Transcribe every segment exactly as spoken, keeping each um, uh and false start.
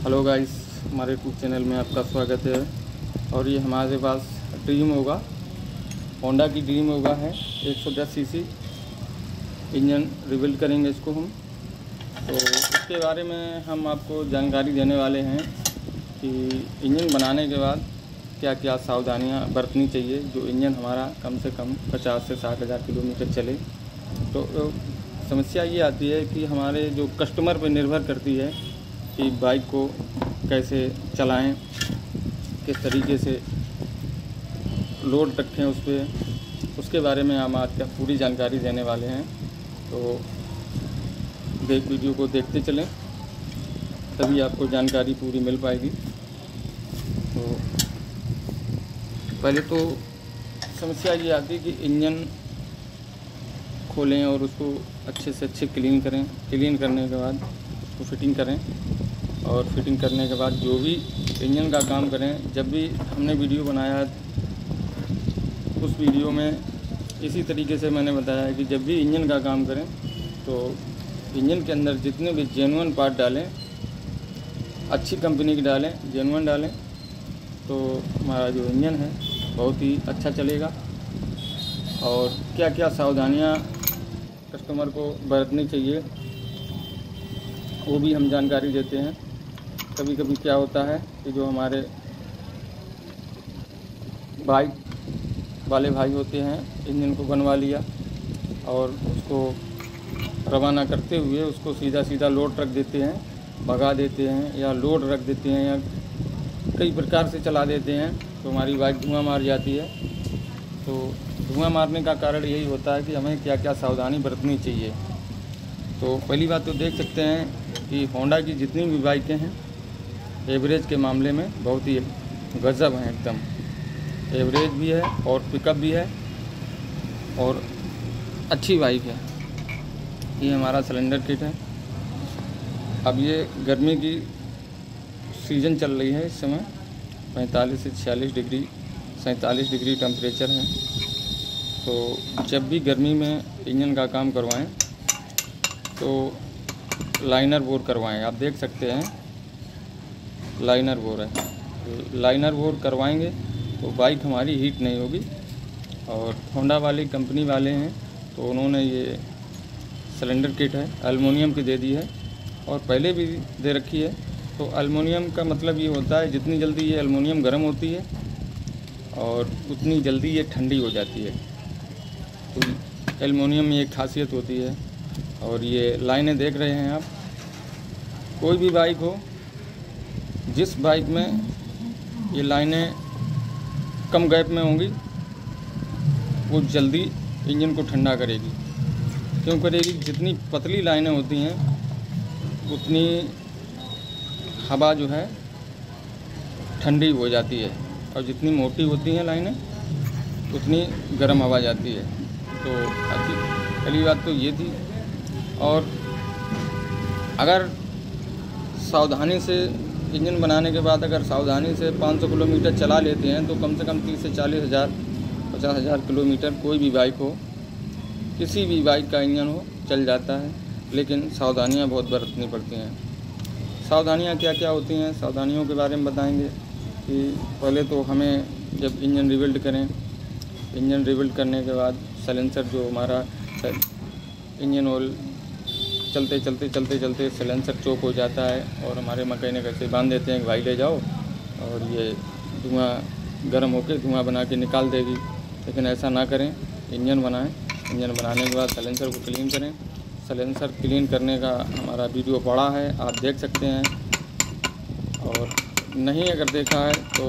Hello guys, हमारे YouTube channel में आपका स्वागत है। और ये हमारे पास ड्रीम होगा, होंडा की ड्रीम होगा है एक सौ दस सीसी इंजन रिबिल्ड करेंगे इसको हम। तो इसके बारे में हम आपको जानकारी देने वाले हैं कि इंजन बनाने के बाद क्या क्या सावधानियां बरतनी चाहिए, जो इंजन हमारा कम से कम पचास से साठ हज़ार किलोमीटर चले। तो समस्या ये आती है कि हमारे जो कस्टमर पर निर्भर करती है कि बाइक को कैसे चलाएं, किस तरीके से लोड रखें उस पर, उसके बारे में हम आज का पूरी जानकारी देने वाले हैं। तो देख वीडियो को देखते चलें, तभी आपको जानकारी पूरी मिल पाएगी। तो पहले तो समस्या ये आती है कि इंजन खोलें और उसको अच्छे से अच्छे क्लीन करें। क्लीन करने के बाद उसको फिटिंग करें, और फिटिंग करने के बाद जो भी इंजन का काम करें। जब भी हमने वीडियो बनाया उस वीडियो में इसी तरीके से मैंने बताया है कि जब भी इंजन का काम करें तो इंजन के अंदर जितने भी जेन्युइन पार्ट डालें, अच्छी कंपनी के डालें, जेन्युइन डालें, तो हमारा जो इंजन है बहुत ही अच्छा चलेगा। और क्या क्या सावधानियां कस्टमर को बरतनी चाहिए वो भी हम जानकारी देते हैं। कभी कभी क्या होता है कि जो हमारे बाइक वाले भाई होते हैं, इंजन को बनवा लिया और उसको रवाना करते हुए उसको सीधा सीधा लोड रख देते हैं, भगा देते हैं, या लोड रख देते हैं, या कई प्रकार से चला देते हैं, तो हमारी बाइक धुआं मार जाती है। तो धुआं मारने का कारण यही होता है कि हमें क्या क्या सावधानी बरतनी चाहिए। तो पहली बात तो देख सकते हैं कि होंडा की जितनी भी बाइकें हैं एवरेज के मामले में बहुत ही गजब हैं, एकदम एवरेज भी है और पिकअप भी है और अच्छी बाइक है। ये हमारा सिलेंडर किट है। अब ये गर्मी की सीज़न चल रही है, इस समय पैंतालीस से छियालीस डिग्री सैंतालीस डिग्री टेम्परेचर है। तो जब भी गर्मी में इंजन का काम करवाएं तो लाइनर बोर करवाएं। आप देख सकते हैं लाइनर बोर है, लाइनर बोर करवाएंगे तो बाइक हमारी हीट नहीं होगी। और होंडा वाली कंपनी वाले हैं तो उन्होंने ये सिलेंडर किट है एल्युमिनियम की दे दी है, और पहले भी दे रखी है। तो एल्युमिनियम का मतलब ये होता है जितनी जल्दी ये एल्युमिनियम गर्म होती है और उतनी जल्दी ये ठंडी हो जाती है। तो एल्युमिनियम में एक खासियत होती है। और ये लाइनें देख रहे हैं आप, कोई भी बाइक हो, जिस बाइक में ये लाइनें कम गैप में होंगी वो जल्दी इंजन को ठंडा करेगी। क्यों करेगी? जितनी पतली लाइनें होती हैं उतनी हवा जो है ठंडी हो जाती है, और जितनी मोटी होती हैं लाइनें उतनी गर्म हवा जाती है। तो पहली बात तो ये थी। और अगर सावधानी से इंजन बनाने के बाद अगर सावधानी से पाँच सौ किलोमीटर चला लेते हैं तो कम से कम तीस से चालीस हज़ार पचास हज़ार किलोमीटर कोई भी बाइक हो, किसी भी बाइक का इंजन हो, चल जाता है। लेकिन सावधानियां बहुत बरतनी पड़ती हैं। सावधानियां क्या क्या होती हैं, सावधानियों के बारे में बताएंगे। कि पहले तो हमें जब इंजन रिबिल्ड करें, इंजन रिबिल्ड करने के बाद साइलेंसर जो हमारा इंजन ऑयल चलते चलते चलते चलते साइलेंसर चोक हो जाता है, और हमारे मैकेनिक ऐसे बांध देते हैं कि भाई ले जाओ और ये धुआं गर्म होकर धुआं बना के निकाल देगी। लेकिन ऐसा ना करें, इंजन बनाएं। इंजन बनाने के बाद साइलेंसर को क्लीन करें। साइलेंसर क्लीन करने का हमारा वीडियो पड़ा है, आप देख सकते हैं। और नहीं अगर देखा है तो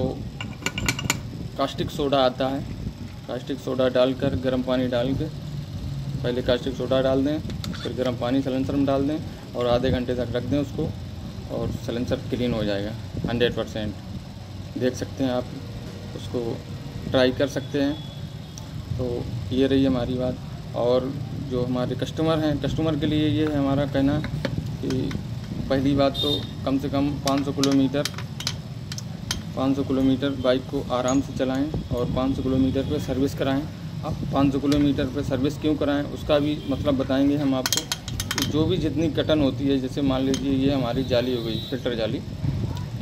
कास्टिक सोडा आता है, कास्टिक सोडा डालकर गर्म पानी डाल के पहले कास्टिक सोडा डाल दें, फिर गर्म पानी सिलेंसर में डाल दें और आधे घंटे तक रख दें उसको, और सिलेंसर क्लीन हो जाएगा हंड्रेड परसेंट। देख सकते हैं आप, उसको ट्राई कर सकते हैं। तो ये रही हमारी बात। और जो हमारे कस्टमर हैं, कस्टमर के लिए ये है हमारा कहना कि पहली बात तो कम से कम पाँच सौ किलोमीटर पाँच सौ किलोमीटर बाइक को आराम से चलाएं, और पाँच सौ किलोमीटर पे सर्विस कराएं। आप पाँच सौ किलोमीटर पे सर्विस क्यों कराएं उसका भी मतलब बताएंगे हम आपको। जो भी जितनी कटन होती है, जैसे मान लीजिए ये हमारी जाली हो गई, फिल्टर जाली,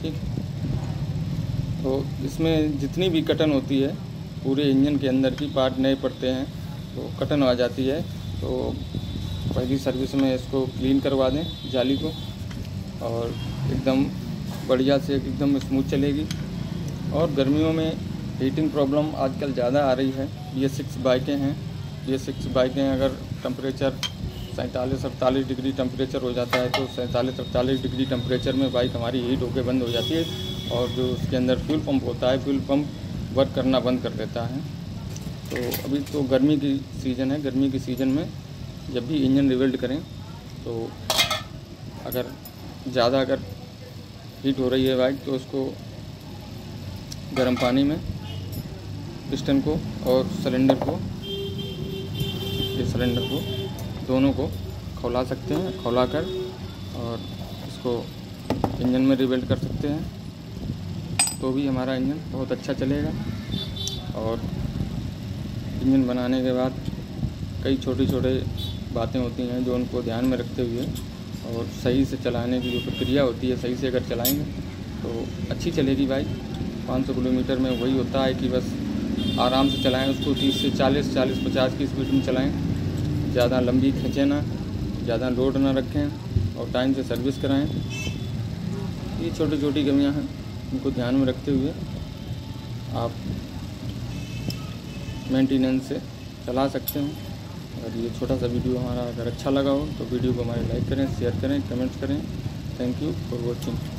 ठीक। तो इसमें जितनी भी कटन होती है पूरे इंजन के अंदर की पार्ट नए पड़ते हैं तो कटन आ जाती है, तो पहली सर्विस में इसको क्लीन करवा दें जाली को, और एकदम बढ़िया से एकदम स्मूथ चलेगी। और गर्मियों में हीटिंग प्रॉब्लम आजकल ज़्यादा आ रही है। बी एस सिक्स बाइकें हैं, बी एस सिक्स बाइकें अगर टेम्परेचर सैंतालीस अड़तालीस डिग्री टेम्परेचर हो जाता है तो सैंतालीस अड़तालीस डिग्री टेम्परेचर में बाइक हमारी हीट होकर बंद हो जाती है, और जो उसके अंदर फ्यूल पंप होता है फ्यूल पंप वर्क करना बंद कर देता है। तो अभी तो गर्मी की सीज़न है, गर्मी की सीज़न में जब भी इंजन रिबिल्ड करें तो अगर ज़्यादा अगर हीट हो रही है बाइक तो उसको गर्म पानी में पिस्टन को और सिलेंडर को, ये सिलेंडर को दोनों को खौला सकते हैं, खौला कर और इसको इंजन में रिबिल्ड कर सकते हैं, तो भी हमारा इंजन बहुत अच्छा चलेगा। और इंजन बनाने के बाद कई छोटी छोटी बातें होती हैं जो उनको ध्यान में रखते हुए और सही से चलाने की जो प्रक्रिया होती है, सही से अगर चलाएंगे तो अच्छी चलेगी बाइक। पाँच सौ किलोमीटर में वही होता है कि बस आराम से चलाएं उसको, तीस से चालीस चालीस पचास की स्पीड में चलाएं, ज़्यादा लंबी खींचें ना, ज़्यादा लोड ना रखें और टाइम से सर्विस कराएं। ये छोटी छोटी कमियां हैं, इनको ध्यान में रखते हुए आप मेंटेनेंस से चला सकते हैं। और ये छोटा सा वीडियो हमारा अगर अच्छा लगा हो तो वीडियो को हमारे लाइक करें, शेयर करें, कमेंट्स करें। Thank you for watching.